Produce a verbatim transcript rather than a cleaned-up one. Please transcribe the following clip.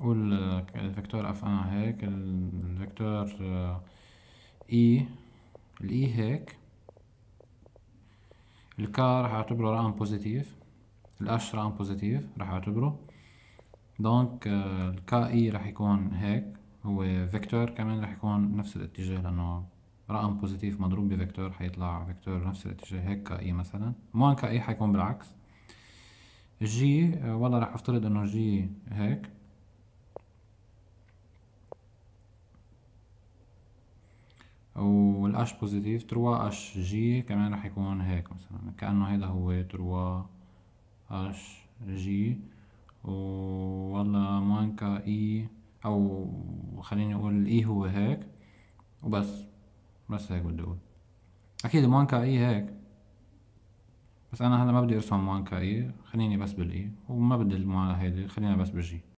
قول آه، الفيكتور اف انا هيك، الفيكتور اي، الاي هيك، الكا رح اعتبره رقم بوزيتيف، الاش رقم بوزيتيف رح اعتبره. دونك آه، الكا اي رح يكون هيك، هو فيكتور كمان رح يكون نفس الاتجاه، لانه رقم بوزيتيف مضروب بفيكتور حيطلع فيكتور نفس الاتجاه، هيك كا اي مثلا. موان كا اي حيكون بالعكس. الجي آه، والله رح افترض انه جي هيك، والاش بوزيتيف تروا اش جي كمان رح يكون هيك مثلا، كأنه هيدا هو تروا اش جي. والله موان كا اي، او خليني اقول الاي هو هيك وبس. بس هيك بدي اقول. اكيد موان كا اي هيك، بس انا هلا ما بدي ارسم موان كا اي، خليني بس بالاي، وما بدي المعادلة هيدي، خلينا بس بالجي.